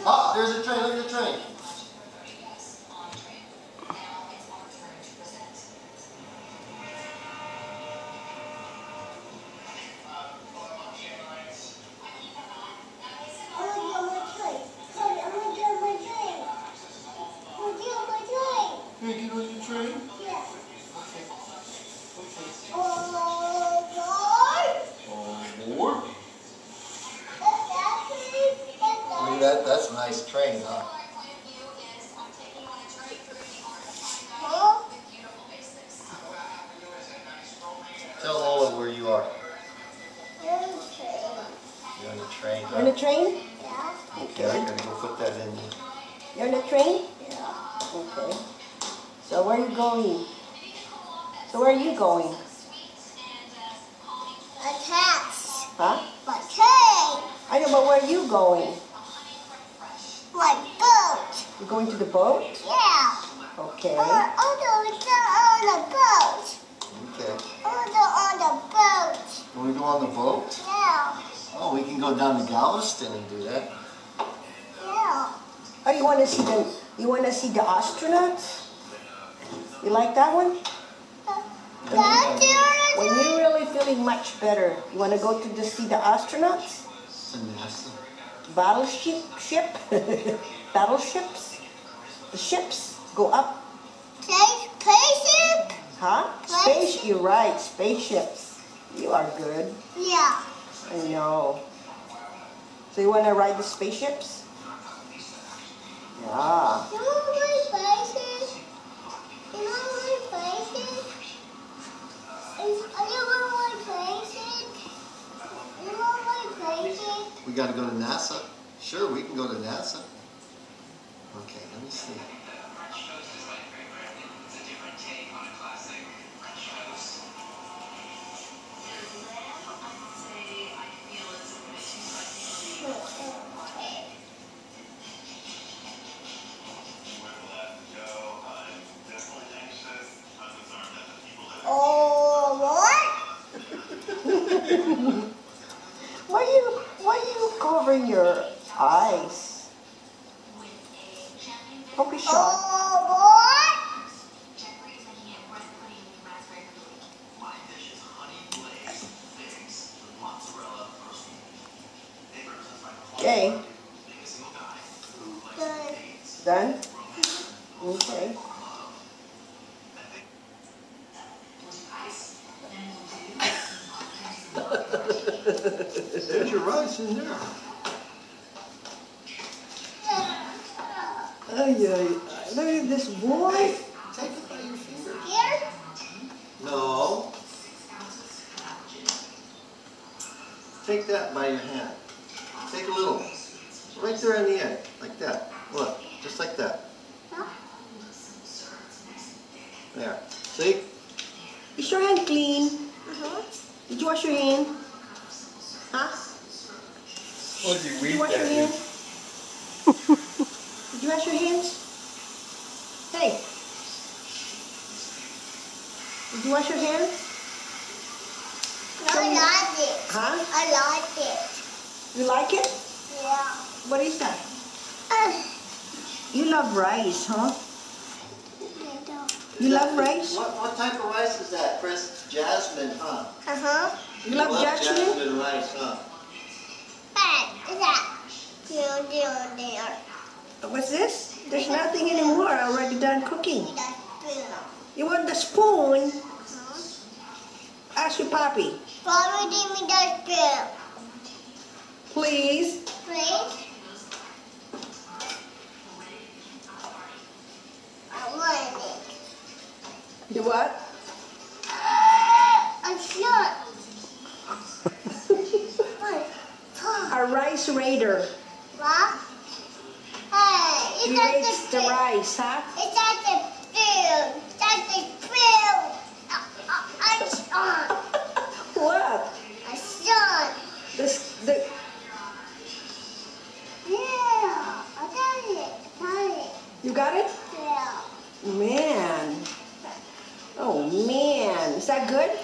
Oh, there's a train. Look at the train. Can you get on your train? Yeah. Okay. Okay. Oh, More? Look at that. That's a nice train, huh? Tell Lola where you are. You're on the train. You're on the train? yeah. Okay, I'm gonna go put that in. You're on the train? Yeah. Okay. So where are you going? So where are you going? A tax. Huh? My train. I know, but where are you going? My boat. You're going to the boat? Yeah. Okay. On the boat. Okay. On the boat. Can we go on the boat? Yeah. Oh, we can go down to Galveston and do that. Yeah. Oh, you want to see the astronauts? You like that one? When you're really feeling much better, you want to go to see the astronauts? It's a NASA. Battleships? The ships go up. Spaceship? Huh? Space, you're right, spaceships. You are good. Yeah. I know. So you want to ride the spaceships? Yeah. You want my spaceship? You want my spaceship? You want my spaceship? You want my spaceship? We got to go to NASA? Sure, we can go to NASA. Okay, let me see. Oh, what? Why are you covering your eyes? Don't be shy. Oh, what? Okay. Good. Done? Okay. There's your rice in there. Ay, ay, look at this boy. Take it by your finger. Here? No. Take that by your hand. Take a little. Right there on the end. Like that. Look. Just like that. Huh? There. See? Is your hand clean? Uh-huh. Did you wash your hand? Huh? What did Did you wash your hands? Did you wash your hands? Hey. Did you wash your hands? No, I like it. Huh? I like it. You like it? Yeah. What is that? You love rice, huh? You love rice? What type of rice is that, Chris? Jasmine, huh? Uh-huh. You love jasmine? Jasmine rice, huh? Is that? There. What's this? There's nothing anymore. I already done cooking. That's spoon. You want the spoon? Uh-huh. Ask your papi. Follow me that spoon. Please. Please? I want it. You what? I'm sure. A rice raider. What? Hey, He it's at rates the spoon. rice, huh? It's at the spoon. It's at the spoon. What? I saw it. The Yeah, I got it. Got it. you got it? Yeah. Man. Oh man. Is that good?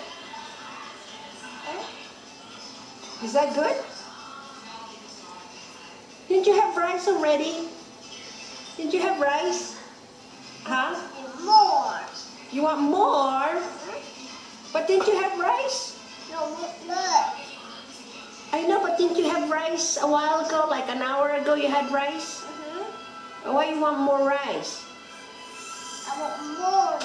Is that good? Didn't you have rice already? Did you have rice? Huh? More. You want more? But didn't you have rice? No, look. I know, but didn't you have rice a while ago? Like an hour ago you had rice? Why you want more rice? I want more.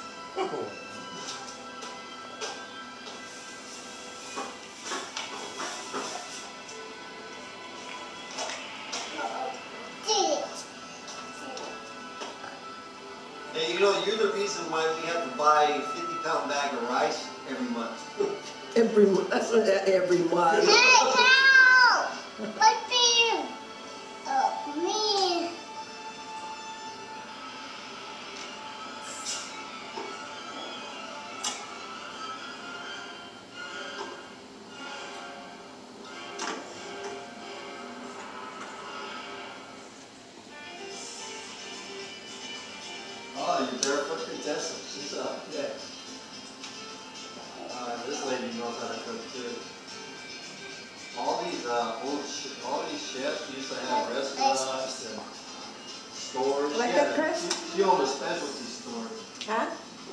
Hey, you know, you're the reason why we have to buy a 50-pound bag of rice every month. Every month. Every month. Hey, cow! My beer. Me. Oh, you're barefoot contestant. She's up next. This lady knows how to cook too. All these chefs used to have restaurants and stores. Like that, Chris? She owned a specialty store. Huh?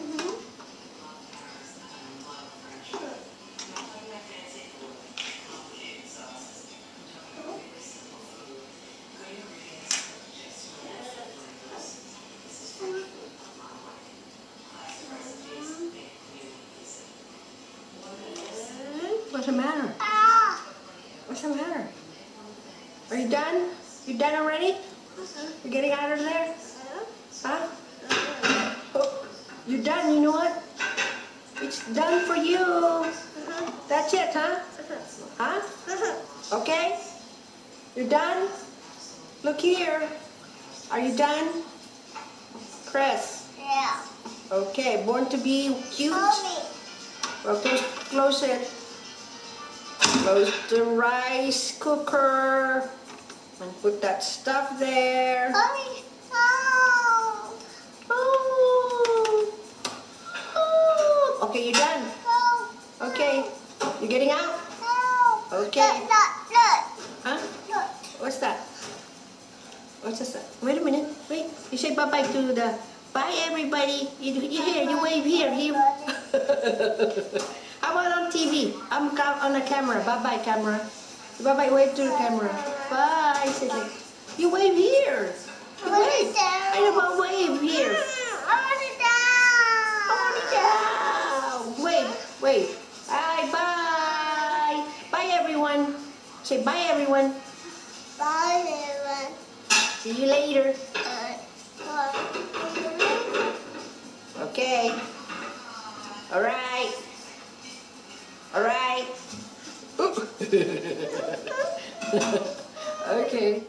What's the matter? What's the matter? Are you done? You done already? You're getting out of there? Huh? Oh, you're done, you know what? It's done for you. That's it, huh? Huh? Okay? You're done? Look here. Are you done? Chris. Yeah. Okay, born to be cute. Mommy. Okay, close it. Close the rice cooker. And put that stuff there. Mommy. Oh. Oh. Oh. Okay, you're done. Oh. Okay. You're getting out? Oh. Okay. Look. Huh? Look. What's that? What's this? Wait a minute. Wait. You say bye-bye to the... Bye, everybody. You here. You wave here. How about on TV? I'm on the camera. Bye-bye, camera. Bye-bye. Wave to the camera. Bye. Say like, you wave here. You wave. I know about wave here. I want it down. I want it down. Wave. Wave. Bye. Bye. Bye, everyone. Say bye, everyone. Bye, everyone. See you later. Okay. All right. All right. Okay.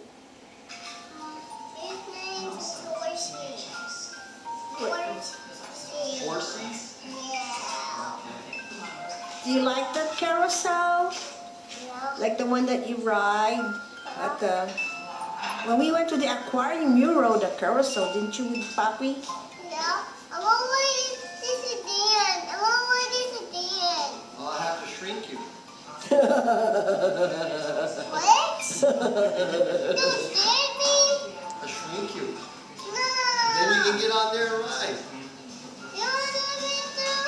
His name's Horsey. Horsey? Yeah. Do you like the carousel? Yeah. Like the one that you ride at the... When we went to the aquarium, you rode the carousel, didn't you, with Papi? Yeah. I want this again. I want this again. Well, I have to shrink you. What? Don't scare me. I shrink you. No. Then you can get on there and ride. You want to do it too?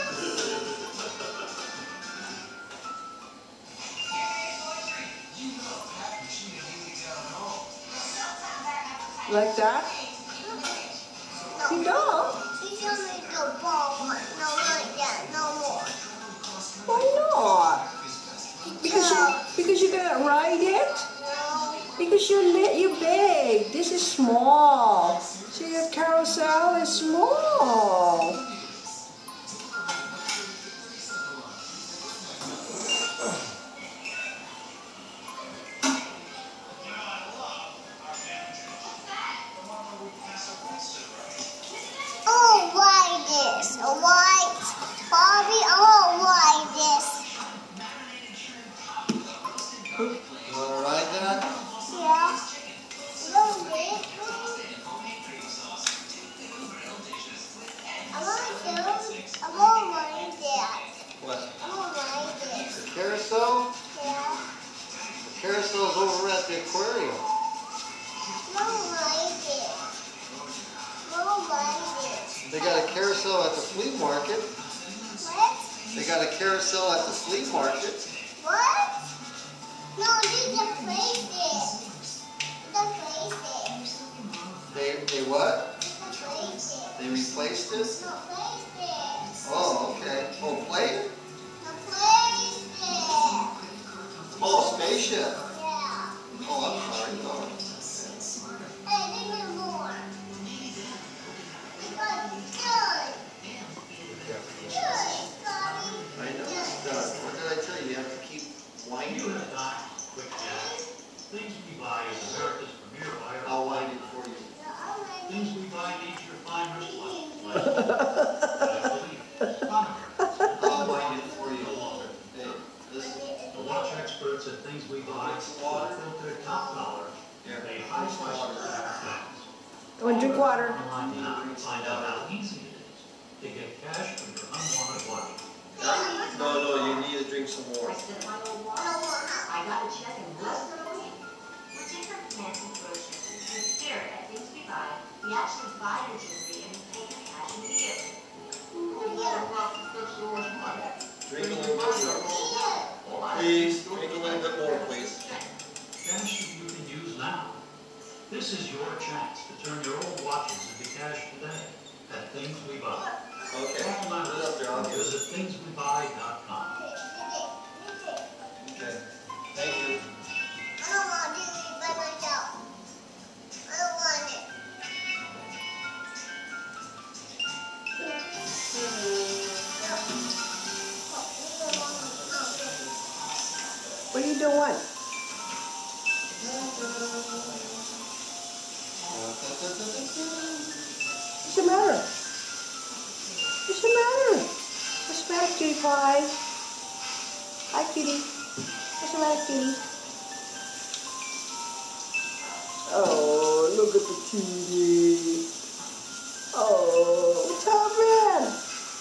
Like that? You don't? You show me the ball. No, like that. No more. Why not? Because you can't ride it? No. Because you're big. This is small. See, the carousel is small. Oh, ride this. White. Bobby, I want ride this. You want to ride that? Yeah. Little bit. I want ride that. What? I want ride this. The carousel? Yeah. The carousel's over at the aquarium. They got a carousel at the flea market. What? They got a carousel at the flea market. What? No, these are places. The places. They what? The places. They replaced it? No places. Oh, okay. Oh, plate? The places. Oh, spaceship. Yeah. Oh, I'm sorry. Oh. Hey, give me more. Good. Good, Bobby. I know it's done. What did I tell you? You have to keep winding it. Things we buy is America's premier buyer. I'll wind it for you. Things we buy need your fine wristwatch. I'll wind it for you. No longer. Hey, listen. The watch experts and things we buy filter top dollar. Here, Pay high prices. I want to drink water. Online now to find out how easy it is to get cash for your unwanted watch. No, you need to drink some more. I spent my old watch. I got a check in less than a week. We're different fancy groceries. In spirit, at things we buy, we actually buy your jewelry and we pay you cash in the end. Drink a little bit more. Please, drink a little bit more, please. Cash you can use now. This is your chance to turn your old watches into cash today at Things We Buy. Okay, All put it up there, I'll give it. visit thingswebuy.com. Okay, thank you. I don't want to do it by myself. I don't want it. What are you doing? What's the matter? What's the matter? What's the matter, cutie pie? Hi, cutie. What's the matter, cutie? Oh, look at the cutie. Oh, what's happening?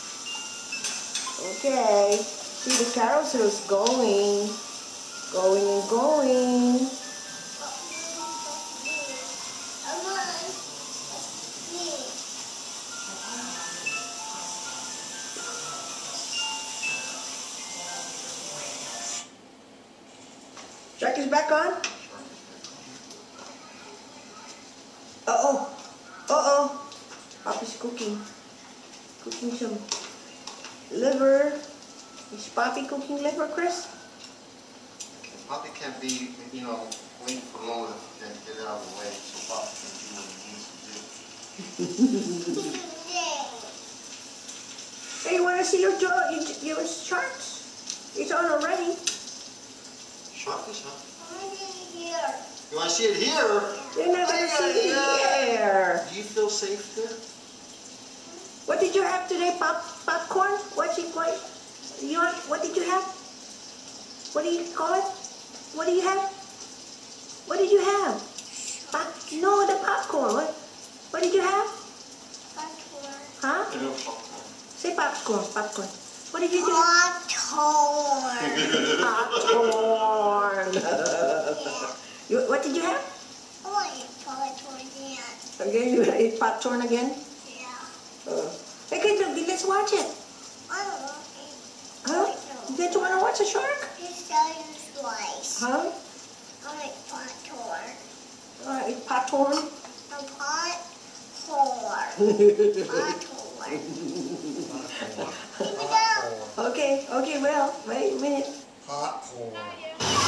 Okay. See, the carousel's going. Going and going. Shark is back on? Uh-oh. Uh-oh. Papa's cooking. Cooking some liver. Is Papi cooking liver, Chris? Poppy can't be, waiting for Lola to get out of the way, so Poppy can do what he needs to do. Hey, you want to see your sharks? It's on already. Sharkish, huh? I want it here. You want to see it here? You're not going to see it here. Do you feel safe there? What did you have today? Popcorn? What did you have? What do you call it? What do you have? What did you have? No, the popcorn. What did you have? Popcorn. Huh? I know popcorn. Say popcorn. Popcorn. What did you do? Popcorn. Popcorn. What did you have? I want to eat popcorn again. Again, you want to eat popcorn again? Yeah. Okay, let's watch it. I don't want to eat. Huh? Did you want to watch a shark? Just tell you twice. Huh? I want popcorn. Eat popcorn. A popcorn. Popcorn. Keep it down. Okay, well, wait a minute. Popcorn.